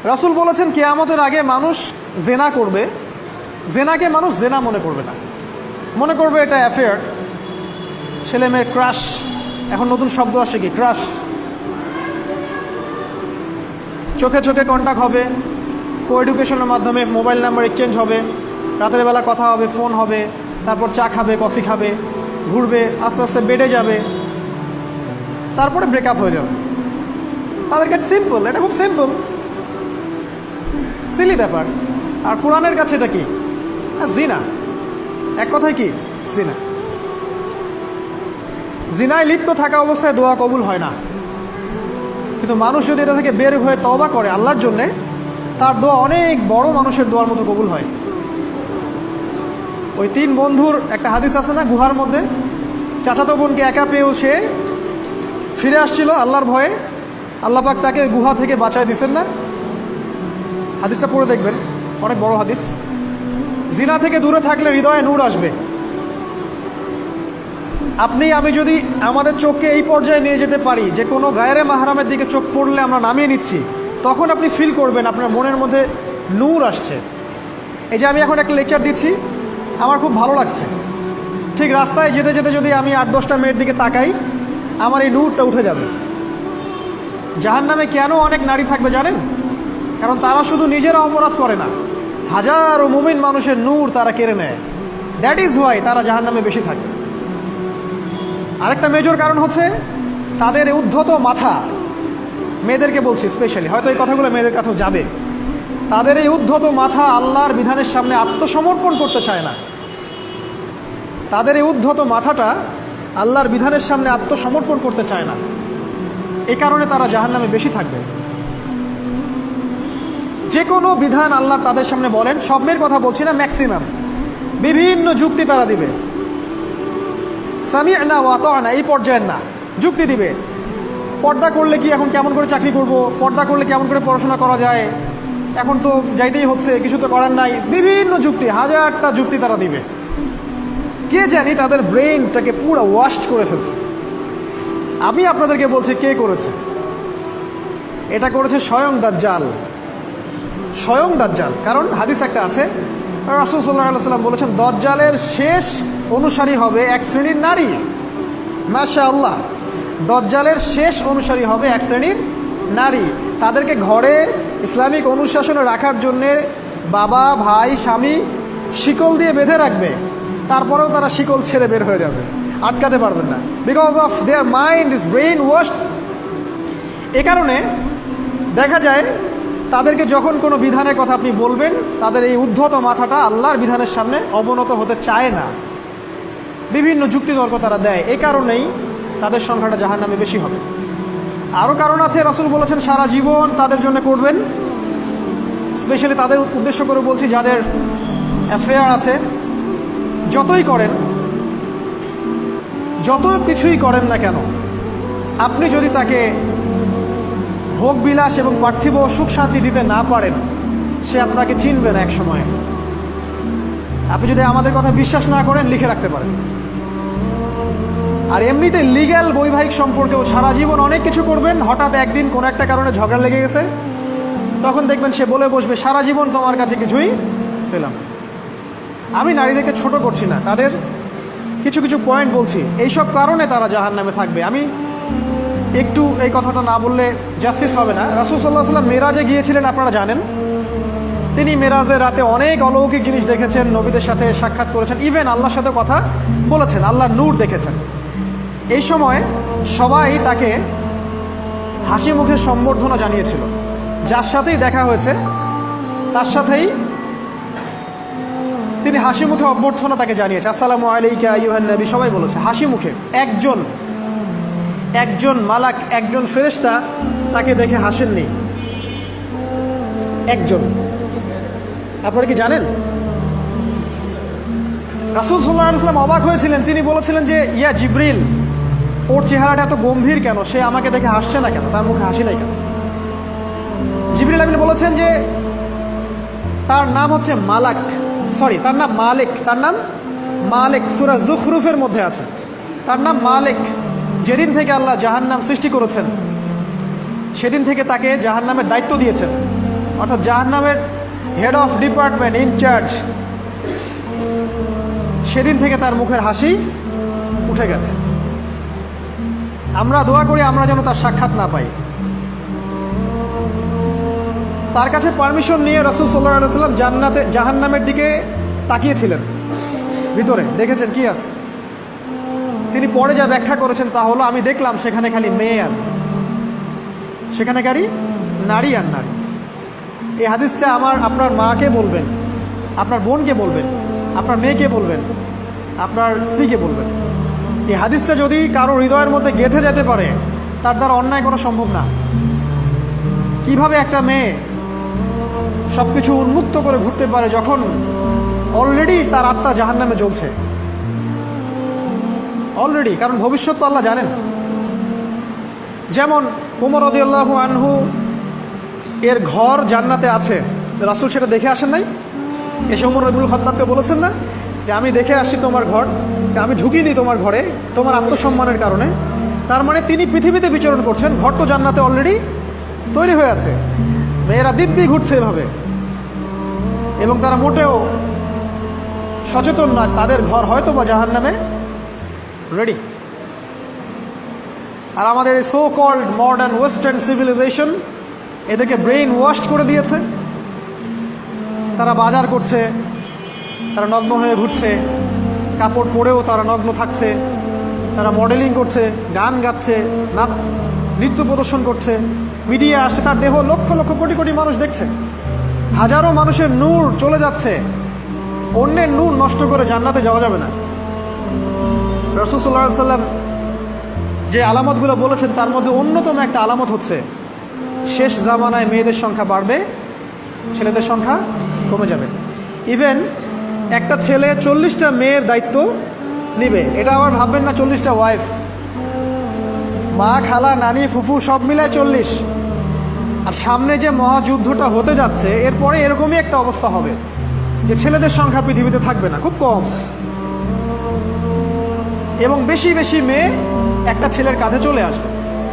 রাসূল বলেছেন কিয়ামতের আগে মানুষ জেনা করবে, জেনাকে মানুষ জেনা মনে করবে না, মনে করবে এটা অ্যাফেয়ার, ছেলে মেয়ের ক্রাশ। এখন নতুন শব্দ আসে কি, ক্রাশ। চোখে চোখে কন্ট্যাক্ট হবে, কো এডুকেশনের মাধ্যমে মোবাইল নাম্বার এক্সচেঞ্জ হবে, রাতের বেলা কথা হবে, ফোন হবে, তারপর চা খাবে, কফি খাবে, ঘুরবে, আস্তে আস্তে বেডে যাবে, তারপরে ব্রেকআপ হয়ে যাবে। তাদের কাছে সিম্পল, এটা খুব সিম্পল, সিলি ব্যাপার। আর কোরআনের কাছে এটা কি, জিনা। এক কথায় কি, জিনা। জিনায় লিপ্ত থাকা অবস্থায় দোয়া কবুল হয় না, কিন্তু মানুষ যদি এটা থেকে বের হয়ে তওবা করে আল্লাহর জন্যে, তার দোয়া অনেক বড় মানুষের দোয়ার মতো কবুল হয়। ওই 3 বন্ধুর একটা হাদিস আছে না, গুহার মধ্যে চাচাতো বোনকে একা পেয়েও সে ফিরে আসছিল আল্লাহর ভয়ে, আল্লাহ পাক তাকে গুহা থেকে বাঁচায় দিচ্ছেন না? হাদিসটা পড়ে দেখবেন, অনেক বড় হাদিস। জিনা থেকে দূরে থাকলে হৃদয়ে নূর আসবে। আপনি আমি যদি আমাদের চোখকে এই পর্যায়ে নিয়ে যেতে পারি যে কোনো গায়রে মাহরামের দিকে চোখ পড়লে আমরা নামিয়ে নিচ্ছি, তখন আপনি ফিল করবেন আপনার মনের মধ্যে নূর আসছে। এই যে আমি এখন একটা লেকচার দিচ্ছি, আমার খুব ভালো লাগছে। ঠিক রাস্তায় যেতে যেতে যদি আমি 8-10টা মেয়ের দিকে তাকাই, আমার এই নূরটা উঠে যাবে। জাহান্নামে কেন অনেক নারী থাকবে জানেন? কারণ তারা শুধু নিজেরা অপরাধ করে না, হাজারো মুমিন মানুষের নূর তারা কেড়ে নেয়। দ্যাট ইজ ওয়াই তারা জাহান্নামে বেশি থাকে। আরেকটা মেজর কারণ হচ্ছে তাদের উদ্ধত মাথা। মেয়েদেরকে বলছি স্পেশালি, হয়তো এই কথাগুলো মেয়েদের কাছেও যাবে। তাদের এই উদ্ধত মাথা আল্লাহর বিধানের সামনে আত্মসমর্পণ করতে চায় না। তাদের এই উদ্ধত মাথাটা আল্লাহর বিধানের সামনে আত্মসমর্পণ করতে চায় না, এই কারণে তারা জাহান্নামে বেশি থাকবে। যে কোনো বিধান আল্লাহ তাদের সামনে বলেন, সব মেয়ের কথা বলছি না, ম্যাক্সিমাম বিভিন্ন যুক্তি তারা দিবে। সামি'না ওয়া আতা'না এই পর্যায়ের না, যুক্তি দিবে। পর্দা করলে কি এখন কেমন করে চাকরি করব, পর্দা করলে কেমন করে পড়াশোনা করা যায়, এখন তো যাইতেই হচ্ছে, কিছু তো করার নাই, বিভিন্ন যুক্তি, হাজারটা যুক্তি তারা দিবে। কে জানি তাদের ব্রেনটাকে পুরো ওয়াশ করে ফেলছে। আমি আপনাদেরকে বলছি কে করেছে। এটা করেছে স্বয়ং দাজ্জাল, স্বয়ং দাজ্জাল। কারণ হাদিস একটা আছে, রাসূল সাল্লাল্লাহু আলাইহি ওয়াসাল্লাম বলেছেন দাজ্জালের শেষ অনুসারী হবে এক শ্রেণীর নারী। মাশাআল্লাহ, দাজ্জালের শেষ অনুসারী হবে এক শ্রেণীর নারী। তাদেরকে ঘরে ইসলামিক অনুশাসনে রাখার জন্যে বাবা, ভাই, স্বামী শিকল দিয়ে বেঁধে রাখবে, তারপরেও তারা শিকল ছেড়ে বের হয়ে যাবে, আটকাতে পারবেন না। Because of their mind is brain washed. এ কারণে দেখা যায় তাদেরকে যখন কোনো বিধানের কথা আপনি বলবেন, তাদের এই উদ্ধত মাথাটা আল্লাহর বিধানের সামনে অবনত হতে চায় না, বিভিন্ন যুক্তিতর্ক তারা দেয়। এই কারণেই তাদের সংখ্যাটা জাহান্নামে বেশি হবে। আরও কারণ আছে, রাসূল বলেছেন সারা জীবন তাদের জন্য করবেন। স্পেশালি তাদের উদ্দেশ্য করে বলছি যাদের অ্যাফেয়ার আছে। যতই করেন, যত কিছুই করেন না কেন, আপনি যদি তাকে ভোগ বিলাস এবং পার্থিব সুখ শান্তি দিতে না পারেন, সে আপনাকে চিনবে না এক সময়। আপনি যদি আমাদের কথা বিশ্বাস না করেন, লিখে রাখতে পারেন। আর এমনিতে লিগ্যাল বৈবাহিক সম্পর্কেও সারা জীবন অনেক কিছু করবেন, হঠাৎ একদিন কোনো একটা কারণে ঝগড়া লেগে গেছে, তখন দেখবেন সে বলে বসবে সারা জীবন তোমার কাছে কিছুই পেলাম। আমি নারীদেরকে ছোট করছি না, তাদের কিছু কিছু পয়েন্ট বলছি, এইসব কারণে তারা জাহান্নামে থাকবে। আমি একটু এই কথাটা না বললে জাস্টিস হবে না। রাসূল সাল্লাল্লাহু আলাইহি ওয়াসাল্লাম মেরাজে গিয়েছিলেন, আপনারা জানেন। তিনি মেরাজের রাতে অনেক অলৌকিক জিনিস দেখেছেন, নবীদের সাথে সাক্ষাৎ করেছেন, ইভেন আল্লাহর সাথে কথা বলেছেন, আল্লাহর নূর দেখেছেন। এই সময় সবাই তাকে হাসি মুখে সম্বর্ধনা জানিয়েছিল। যার সাথেই দেখা হয়েছে তার সাথেই তিনি হাসি মুখে অভ্যর্থনা তাকে জানিয়েছে, আসসালামু আলাইকা আইয়ুহান নবী, সবাই বলেছে হাসি মুখে। একজন মালাক, একজন ফেরেশতা তাকে দেখে হাসেননি, একজন। আপনারা কি জানেন? রাসূল সাল্লাল্লাহু আলাইহি ওয়াসাল্লাম অবাক হয়েছিলেন। তিনি বলেছিলেন যে ইয়া জিবরিল, ওর চেহারাটা এত গম্ভীর কেন, সে আমাকে দেখে হাসছে না কেন, তার মুখে হাসি নাই কেন? জিবরিল আমিন বলেছেন যে তার নাম হচ্ছে মালাক, সরি তার নাম মালিক, তার নাম মালিক, সূরা যুখরুফের মধ্যে আছে, তার নাম মালিক। যেদিন থেকে আল্লাহ জাহান্নাম সৃষ্টি করেছেন, সেদিন থেকে তাকে জাহান্নামের দায়িত্ব দিয়েছেন। অর্থাৎ জাহান্নামের হেড অফ ডিপার্টমেন্ট ইনচার্জ, সেদিন থেকে তার মুখের হাসি উঠে গেছে। আমরা দোয়া করি আমরা যেন তার সাক্ষাৎ না পাই। তার কাছে পারমিশন নিয়ে রাসূল সাল্লাল্লাহু আলাইহি ওয়াসাল্লাম জাহান্নামের দিকে তাকিয়েছিলেন, ভিতরে দেখেছেন কি আছে। তিনি পরে যা ব্যাখ্যা করেছেন তা হলো, আমি দেখলাম সেখানে খালি মেয়ে আর সেখানে খালি নারী আর নারী। এই হাদিসটা আপনার মাকে বলবেন, আপনার বোনকে বলবেন, আপনার মেয়েকে বলবেন, আপনার স্ত্রীকে বলবেন। এই হাদিসটা যদি কারো হৃদয়ের মধ্যে গেঁথে যেতে পারে, তার দ্বারা অন্যায় করা সম্ভব না। কিভাবে একটা মেয়ে সব কিছু উন্মুক্ত করে ঘুরতে পারে যখন অলরেডি তার আত্মা জাহান্নামে জ্বলছে অলরেডি, কারণ ভবিষ্যৎ তো আল্লাহ জানেন। যেমন ওমর রাদিয়াল্লাহু আনহু এর ঘর জান্নাতে আছে, রাসূল সেটা দেখে আসেন নাই? এসে ওমর ইবনুল খাত্তাবকে বলেছেন না যে আমি দেখে আসছি তোমার ঘর, আমি ঢুকিনি তোমার ঘরে তোমার আত্মসম্মানের কারণে। তার মানে তিনি পৃথিবীতে বিচরণ করছেন, ঘর তো জান্নাতে অলরেডি তৈরি হয়ে আছে। মেয়েরা দিব্যি ঘুরছে এভাবে, এবং তারা মোটেও সচেতন না তাদের ঘর হয়তো বা জাহান্নামে রেডি। আর আমাদের so called modern western civilisation এদেরকে ব্রেইন ওয়াশ করে দিয়েছে। তারা বাজার করছে, তারা নগ্ন হয়ে ঘুরছে, কাপড় পরেও তারা নগ্ন থাকছে, তারা মডেলিং করছে, গান গাচ্ছে, নৃত্য প্রদর্শন করছে, মিডিয়া আসছে, তার দেহ লক্ষ লক্ষ কোটি কোটি মানুষ দেখছে। হাজারো মানুষের নূর চলে যাচ্ছে, অন্যের নূর নষ্ট করে জান্নাতে যাওয়া যাবে না। রাসূল সাল্লাল্লাহু আলাইহি ওয়াসাল্লাম যে আলামতগুলো বলেছেন তার মধ্যে অন্যতম একটা আলামত হচ্ছে শেষ জামানায় মেয়েদের সংখ্যা বাড়বে, ছেলেদের সংখ্যা কমে যাবে। ইভেন একটা ছেলে 40টা মেয়ের দায়িত্ব নিবে। এটা আবার ভাববেন না 40টা ওয়াইফ, মা, খালা, নানি, ফুফু সব মিলায় 40। আর সামনে যে মহাযুদ্ধটা হতে যাচ্ছে এরপরে এরকমই একটা অবস্থা হবে যে ছেলেদের সংখ্যা পৃথিবীতে থাকবে না, খুব কম, এবং বেশি বেশি মেয়ে একটা ছেলের কাঁধে চলে আসবে।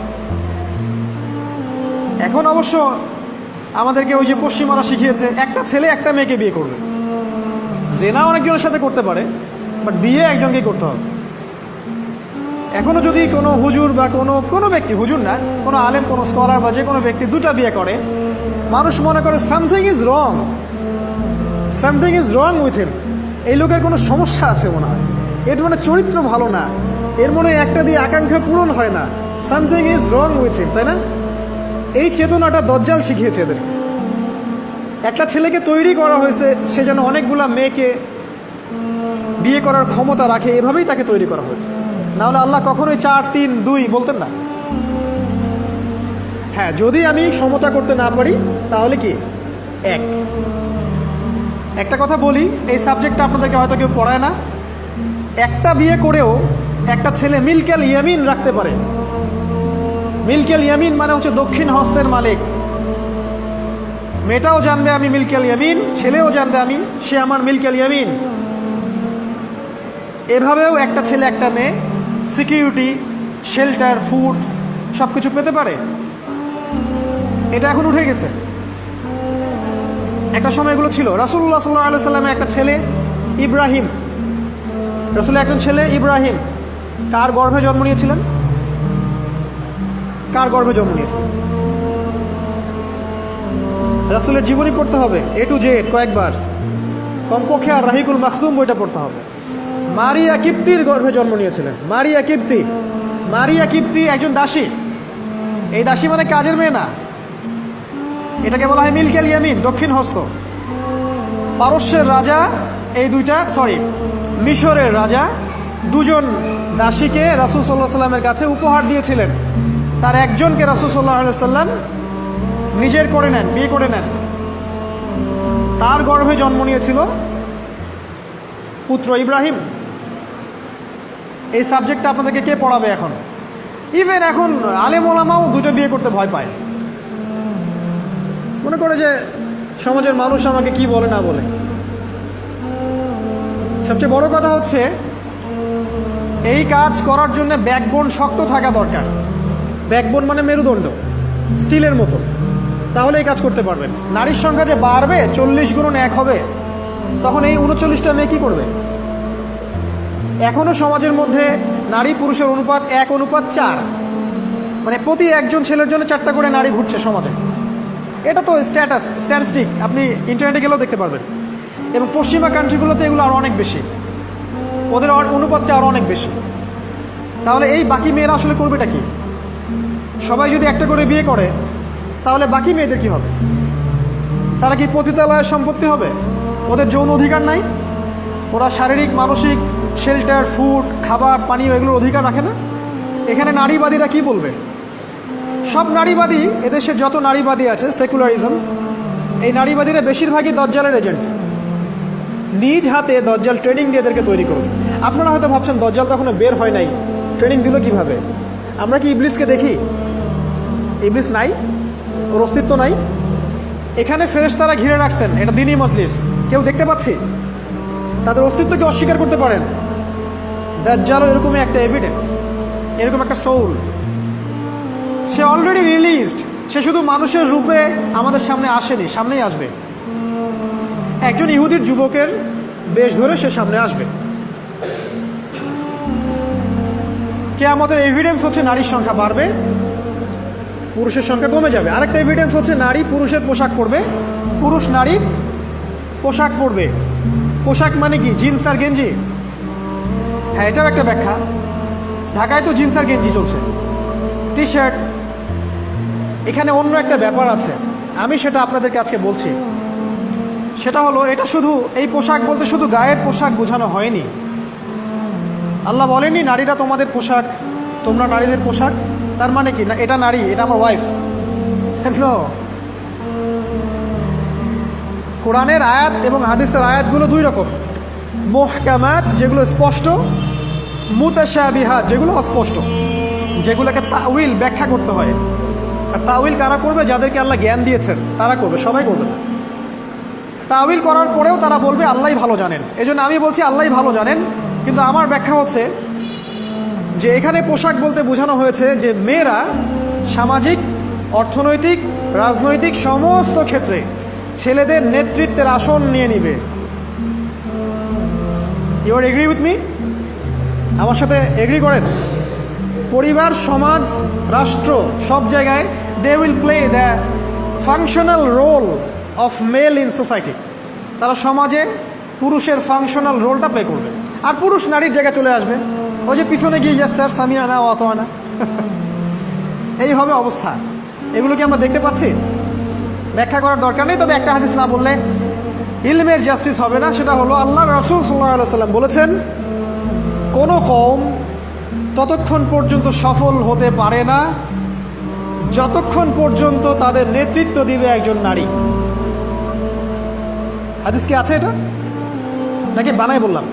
এখন অবশ্য আমাদেরকে ওই যে পশ্চিমারা শিখিয়েছে একটা ছেলে একটা মেয়েকে বিয়ে করবে। জেনা অনেকজনের সাথে করতে পারে, বাট বিয়ে একজনকেই করতে হবে। এখনো যদি কোনো হুজুর বা কোনো ব্যক্তি, হুজুর না, কোনো আলেম, কোনো স্কলার বা যে কোনো ব্যক্তি দুটা বিয়ে করে, মানুষ মনে করে something is wrong, something is wrong with him. এই লোকের কোনো সমস্যা আছে মনে হয়, এর মানে চরিত্র ভালো না, এর মনে একটা দিয়ে আকাঙ্ক্ষা পূরণ হয় না, something is wrong with him, তাই না? এই চেতনাটা দজ্জাল শিখিয়েছে এদের। একটা ছেলেকে তৈরি করা হয়েছে সে যেন অনেকগুলা মেয়েকে বিয়ে করার ক্ষমতা রাখে, এভাবেই তাকে তৈরি করা হয়েছে। নাহলে আল্লাহ কখনোই 4, 3, 2 বলতেন না। হ্যাঁ, যদি আমি সমতা করতে না পারি তাহলে কি একটা কথা বলি, এই সাবজেক্টটা আপনাদেরকে হয়তো কেউ পড়ায় না। একটা বিয়ে করেও একটা ছেলে মিলকেল ইয়ামিন রাখতে পারে। মিলকেল ইয়ামিন মানে হচ্ছে দক্ষিণ হস্তের মালিক। মেয়েটাও জানবে আমি মিলকেল ইয়ামিন, ছেলেও জানবে সে আমার মিলকেল ইয়ামিন। এভাবেও একটা ছেলে একটা মেয়ে সিকিউরিটি, শেল্টার, ফুড সব কিছু পেতে পারে। এটা এখন উঠে গেছে, একটা সময় এগুলো ছিল। রাসূলুল্লাহ সাল্লাল্লাহু আলাইহি ওয়াসাল্লামের একটা ছেলে ইব্রাহিম, রাসূলের একজন ছেলে ইব্রাহিম কার গর্ভে জন্ম নিয়েছিলেন? কার গর্ভে জন্ম নিয়েছিলেন? রাসূলের জীবনী পড়তে হবে A to Z কয়েকবার, কমপক্ষে। আর রাহিকুল মাখতুম বইটা পড়তে হবে। মারিয়া কিপ্তির গর্ভে জন্ম নিয়েছিলেন। মারিয়া কিপ্তি একজন দাসী। এই দাসী মানে কাজের মেয়ে না, এটাকে বলা হয় মিলকেল ইয়ামিন, দক্ষিণ হস্ত। পারস্যের রাজা মিশরের রাজা দুজন দাসীকে রাসূল সাল্লাল্লাহু আলাইহি সাল্লামের কাছে উপহার দিয়েছিলেন। তার একজনকে রাসূল সাল্লাল্লাহু আলাইহি সাল্লাম নিজের করে নেন, বিয়ে করে নেন। তার গর্ভে জন্ম নিয়েছিল পুত্র ইব্রাহিম। এই সাবজেক্টটা আপনাদেরকে কে পড়াবে এখন? ইভেন এখন আলেম ওলামাও দুটো বিয়ে করতে ভয় পায়, মনে করে যে সমাজের মানুষ আমাকে কি বলে না বলে। সবচেয়ে বড় কথা হচ্ছে এই কাজ করার জন্য ব্যাকবোন শক্ত থাকা দরকার। ব্যাকবোন মানে মেরুদণ্ড, স্টিলের মতো। তাহলে এই কাজ করতে পারবেন। নারীর সংখ্যা যে বাড়বে 40 গুণন 1 হবে, তখন এই 39টা মেয়ে কী করবে? এখনও সমাজের মধ্যে নারী পুরুষের অনুপাত 1:4, মানে প্রতি একজন ছেলের জন্য 4টা করে নারী ঘুরছে সমাজে। এটা তো স্ট্যাটিস্টিক, আপনি ইন্টারনেটে গেলেও দেখতে পারবেন। এবং পশ্চিমা কান্ট্রিগুলোতে এগুলো আরও অনেক বেশি, ওদের অনুপাতটা আরও অনেক বেশি। তাহলে এই বাকি মেয়েরা আসলে করবেটা কি? সবাই যদি একটা করে বিয়ে করে, তাহলে বাকি মেয়েদের কি হবে? তারা কি পতিতালয়ের সম্পত্তি হবে? ওদের যৌন অধিকার নাই? ওরা শারীরিক, মানসিক, শেল্টার, ফুড, খাবার, পানীয় এগুলোর অধিকার রাখে না? এখানে নারীবাদীরা কি বলবে? সব নারীবাদী, এদেশের যত নারীবাদী আছে, সেকুলারিজম, এই নারীবাদীরা বেশিরভাগই দজ্জালের এজেন্ট। নিজ হাতে দজ্জাল ট্রেনিং দিয়ে এদেরকে তৈরি করেছে। আপনারা হয়তো ভাবছেন দজ্জাল তো এখনো বের হয় নাই, ট্রেনিং দিল কিভাবে? আমরা কি ইবলিসকে দেখি? ইবলিস নাই, ওর অস্তিত্ব নাই। এখানে ফেরেশতারা ঘিরে রাখছেন, এটা দ্বীনি মজলিস, কেউ দেখতে পাচ্ছি? তাদের অস্তিত্বকে অস্বীকার করতে পারেন? দাজ্জালও এরকমই একটা এভিডেন্স, এরকম একটা সোল। সে অলরেডি রিলিজড, সে শুধু মানুষের রূপে আমাদের সামনে আসেনি, সামনেই আসবে। একজন ইহুদির যুবকের বেশ ধরে সে সামনে আসবে। কিয়ামতের এভিডেন্স হচ্ছে নারীর সংখ্যা বাড়বে, পুরুষের সংখ্যা কমে যাবে। আরেকটা এভিডেন্স হচ্ছে নারী পুরুষের পোশাক পরবে, পুরুষ নারীর পোশাক পরবে। পোশাক মানে কি? জিন্স আর গেঞ্জি? হ্যাঁ, এটাও একটা ব্যাখ্যা। ঢাকায় তো জিন্স আর গেঞ্জি চলছে, টি শার্ট। এখানে অন্য একটা ব্যাপার আছে, আমি সেটা আপনাদেরকে আজকে বলছি। সেটা হলো, এটা শুধু এই পোশাক বলতে শুধু গায়ের পোশাক বোঝানো হয়নি। আল্লাহ বলেনি নারীরা তোমাদের পোশাক, তোমরা নারীদের পোশাক। তার মানে কি? না এটা নারী, এটা আমার ওয়াইফ। কোরআনের আয়াত এবং হাদিসের আয়াতগুলো দুই রকম। মুহকামাত, যেগুলো স্পষ্ট, মুতাশাবিহাত, যেগুলো অস্পষ্ট, যেগুলোকে তাউইল, ব্যাখ্যা করতে হয়। আর তাউইল কারা করবে? যাদেরকে আল্লাহ জ্ঞান দিয়েছেন তারা করবে, সবাই করবে না। তাউইল করার পরেও তারা বলবে আল্লাহই ভালো জানেন। এজন্য আমি বলছি আল্লাহই ভালো জানেন, কিন্তু আমার ব্যাখ্যা হচ্ছে যে এখানে পোশাক বলতে বোঝানো হয়েছে যে মেয়েরা সামাজিক, অর্থনৈতিক, রাজনৈতিক সমস্ত ক্ষেত্রে ছেলেদের নেতৃত্বের আসন নিয়ে নিবে। You are agree with me? আমার সাথে এগ্রি করেন? পরিবার, সমাজ, রাষ্ট্র, সব জায়গায় they will play the functional role of male in society. তারা সমাজে পুরুষের ফাংশনাল রোলটা প্লে করবে, আর পুরুষ নারীর জায়গায় চলে আসবে। ওই যে পিছনে গিয়ে ইয়েস স্যার, সামিয়ানা ও আতোয়ানা, এই হবে অবস্থা। এগুলো কি আমরা দেখতে পাচ্ছি? ব্যাখ্যা করার দরকার নেই, তবে একটা হাদিস না বললে ইলমের জাস্টিস হবে না। সেটা হলো আল্লাহ রাসূল সাল্লাল্লাহু আলাইহি ওয়াসাল্লাম বলেছেন, কোনো কওম ততক্ষণ পর্যন্ত সফল হতে পারে না যতক্ষণ পর্যন্ত তাদের নেতৃত্ব দিবে একজন নারী। হাদিস কি আছে এটা, নাকি বানাই বললাম?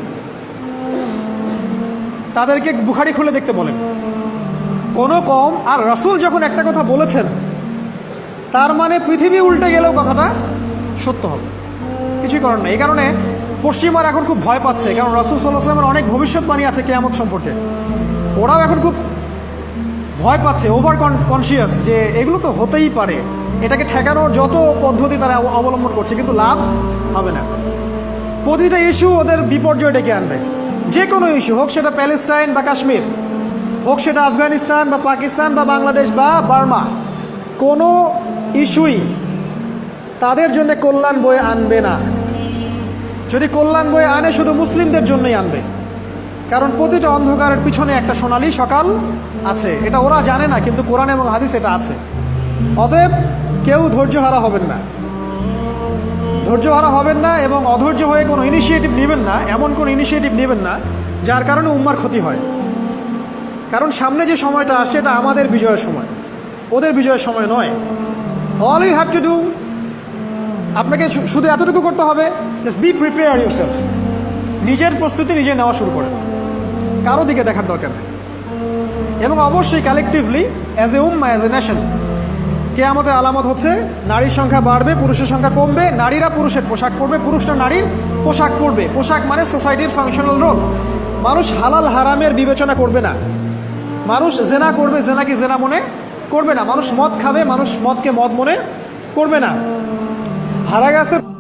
তাদেরকে বুখারী খুলে দেখতে বলেন। কোনো কওম, আর রাসূল যখন একটা কথা বলেছেন তার মানে পৃথিবী উল্টে গেলেও কথাটা সত্য হবে, কিছুই করার নেই। এই কারণে পশ্চিমার এখন খুব ভয় পাচ্ছে, কারণ রাসূল সাল্লাল্লাহু আলাইহি ওয়াসাল্লামের অনেক ভবিষ্যৎবাণী আছে কিয়ামত সম্পর্কে। ওরাও এখন খুব ভয় পাচ্ছে, ওভার কনসিয়াস, যে এগুলো তো হতেই পারে। এটাকে ঠেকানোর যত পদ্ধতি তারা অবলম্বন করছে, কিন্তু লাভ হবে না। প্রতিটা ইস্যু ওদের বিপর্যয় ডেকে আনবে। যে কোনো ইস্যু হোক, সেটা প্যালেস্টাইন বা কাশ্মীর হোক, সেটা আফগানিস্তান বা পাকিস্তান বা বাংলাদেশ বা বার্মা, কোনো ইস্যুই তাদের জন্য কল্যাণ বয়ে আনবে না। যদি কল্যাণ বয়ে আনে, শুধু মুসলিমদের জন্যই আনবে। কারণ প্রতিটা অন্ধকারের পিছনে একটা সোনালী সকাল আছে। এটা ওরা জানে না, কিন্তু কোরআন এবং হাদিস এটা আছে। অতএব কেউ ধৈর্যহারা হবেন না, ধৈর্যহারা হবেন না, এবং অধৈর্য হয়ে কোনো ইনিশিয়েটিভ নেবেন না, এমন কোনো ইনিশিয়েটিভ নেবেন না যার কারণে উম্মার ক্ষতি হয়। কারণ সামনে যে সময়টা আসে, এটা আমাদের বিজয়ের সময়, ওদের বিজয়ের সময় নয়। All you have to do, আপনাকে শুধু এতটুকু করতে হবে, জাস্ট বি প্রিপেয়ার ইউরসেলফ। নিজের প্রস্তুতি নিজে নেওয়া শুরু করে, কারো দিকে দেখার দরকার নেই। এবং অবশ্যই collectively, as a Umma, as a nation, কিয়ামতের আলামত হচ্ছে নারীর সংখ্যা বাড়বে, পুরুষের সংখ্যা কমবে। নারীরা পুরুষের পোশাক পরবে, পুরুষরা নারীর পোশাক পরবে। পোশাক মানে সোসাইটির ফাংশনাল রোল। মানুষ হালাল হারামের বিবেচনা করবে না। মানুষ জেনা করবে, জেনাকে জেনা মনে করবে না। মানুষ মদ খাবে, মানুষ মদকে মদ মনে করবে না। হারা গেছে